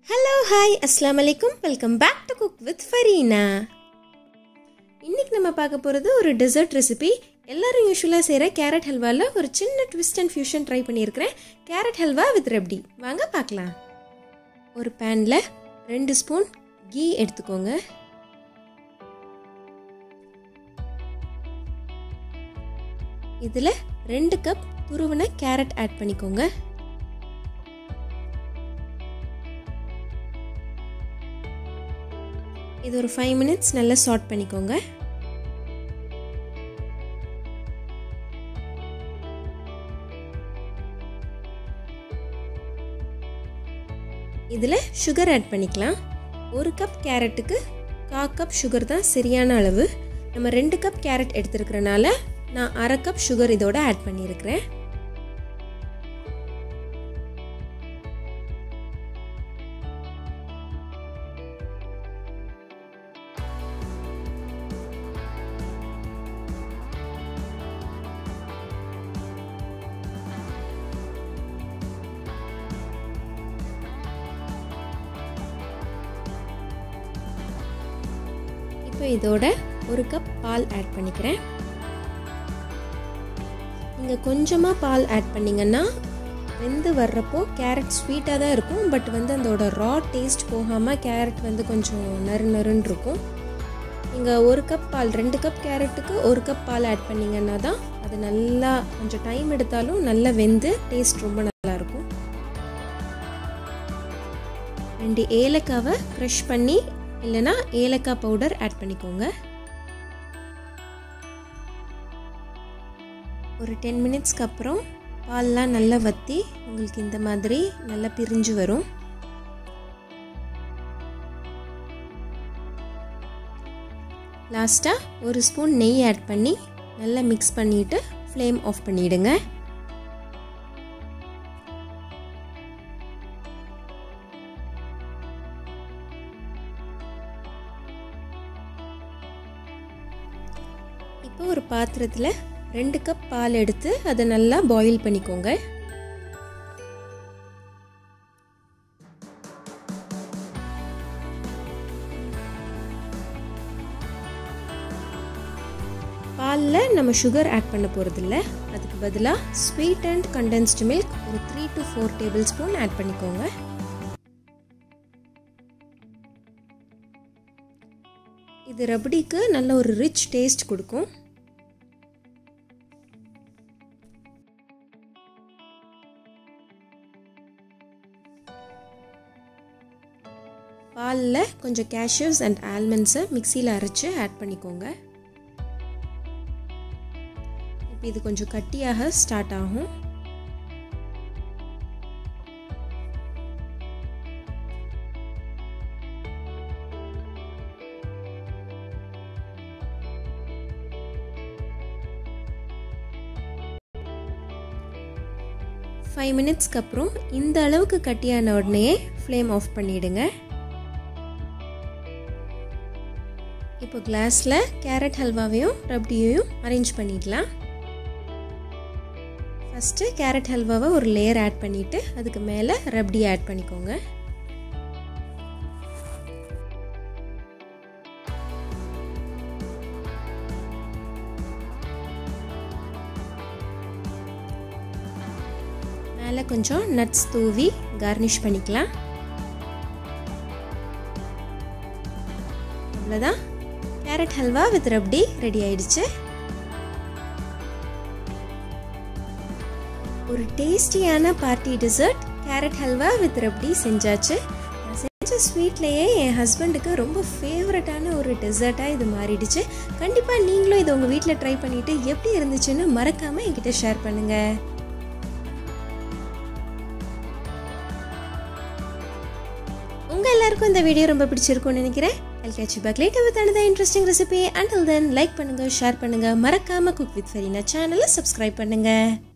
Hello, hi, assalamu alaikum. Welcome back to Cook with Farina. இன்னைக்கு நம்ம பார்க்க போறது ஒரு டெசர்ட் ரெசிபி. எல்லாரும் யூசுவலா செய்யற கேரட் ஹல்வால ஒரு சின்ன ட்விஸ்ட் அண்ட் ஃபியூஷன் ட்ரை பண்ணியிருக்கிறேன். Carrot halwa with rabdi. வாங்க பார்க்கலாம். ஒரு பேன்ல 2 ஸ்பூன் கீ எடுத்துக்கோங்க. இதுல 2 கப் துருவன கேரட் ஆட் பண்ணிக்கோங்க. இது ஒரு 5 மினிட்ஸ் நல்லா சாட் பண்ணிக்கோங்க. இதில் சுகர் ஆட் பண்ணிக்கலாம். 1 கப் கேரட்டுக்கு 1/4 கப் சுகர் தான் சரியான அளவு. நம்ம 2 கப் கேரட் எடுத்துருக்கிறனால நான் 1/2 கப் சுகர் இதோட ஆட் பண்ணியிருக்கிறேன். இப்போ இதோட 1 கப் பால் ஆட் பண்ணிக்கிறேன். நீங்கள் கொஞ்சமாக பால் ஆட் பண்ணிங்கன்னா வெந்து வர்றப்போ கேரட் ஸ்வீட்டாக தான் இருக்கும். பட் அதோட ரா டேஸ்ட் போகாமல் கேரட் கொஞ்சம் நறுன்னு இருக்கும். நீங்கள் 1 கப் பால் 2 கப் கேரட்டுக்கு 1 கப் பால் ஆட் பண்ணிங்கன்னா தான் அது நல்லா கொஞ்சம் டைம் எடுத்தாலும் நல்லா வெந்து டேஸ்ட் ரொம்ப நல்லாயிருக்கும். 2 ஏலக்காவை க்ரஷ் பண்ணி இல்லைனா ஏலக்காய் பவுடர் ஆட் பண்ணிக்கோங்க. ஒரு 10 மினிட்ஸ்க்கு அப்புறம் பால்லாம் நல்லா வற்றி உங்களுக்கு இந்த மாதிரி நல்லா பிரிஞ்சு வரும். லாஸ்ட்டாக 1 ஸ்பூன் நெய் ஆட் பண்ணி நல்லா மிக்ஸ் பண்ணிவிட்டு ஃப்ளேம் ஆஃப் பண்ணிவிடுங்க. இப்போ ஒரு பாத்திரத்தில் 2 கப் பால் எடுத்து அதை நல்லா பாயில் பண்ணிக்கோங்க. பாலில் நம்ம சுகர் ஆட் பண்ண போகிறதில்ல. அதுக்கு பதிலாக ஸ்வீட் அண்ட் கண்டென்ஸ்டு மில்க் ஒரு 3 to 4 டேபிள் ஸ்பூன் ஆட் பண்ணிக்கோங்க. இது ரப்டிக்கு நல்ல ஒரு ரிச் டேஸ்ட் கொடுக்கும். பாலில் கொஞ்சம் கேஷ்யூஸ் அண்ட் ஆல்மண்ட்ஸை மிக்சியில் அரைச்சி ஆட் பண்ணிக்கோங்க. இப்போ இது கொஞ்சம் கட்டியாக ஸ்டார்ட் ஆகும். ஃபைவ் மினிட்ஸ்க்கு அப்புறம் இந்த அளவுக்கு கட்டியான உடனே ஃப்ளேம் ஆஃப் பண்ணிவிடுங்க. இப்போ கிளாஸில் கேரட் ஹல்வாவையும் ரப்டியையும் அரேஞ்ச் பண்ணிடலாம். ஃபஸ்ட்டு கேரட் ஹல்வாவை ஒரு லேயர் ஆட் பண்ணிவிட்டு அதுக்கு மேலே ரப்டி ஆட் பண்ணிக்கோங்க. மேலே கொஞ்சம் நட்ஸ் தூவி கார்னிஷ் பண்ணிக்கலாம். அவ்வளோதான், carrot halwa with rabdi ready ஆயிடுச்சு. ஒரு டேஸ்டியான party dessert carrot halwa with rabdi செஞ்சாச்சு. நான் செஞ்ச ஸ்வீட்லேயே என் ஹஸ்பண்டுக்கு ரொம்ப ஃபேவரட்டான ஒரு டெசர்ட்டாக இது மாறிடுச்சு. கண்டிப்பாக நீங்களும் இதை உங்கள் வீட்டில் ட்ரை பண்ணிவிட்டு எப்படி இருந்துச்சுன்னு மறக்காமல் என்கிட்ட ஷேர் பண்ணுங்கள். உங்க எல்லாருக்கும் இந்த வீடியோ ரொம்ப பிடிச்சிருக்கும்னு நினைக்கிறேன். I'll catch you back later with another interesting recipe. Until then, like பண்ணுங்க, ஷேர் பண்ணுங்க, மறக்காம குக் வித் ஃபரீனா சேனலை சப்ஸ்கிரைப் பண்ணுங்க.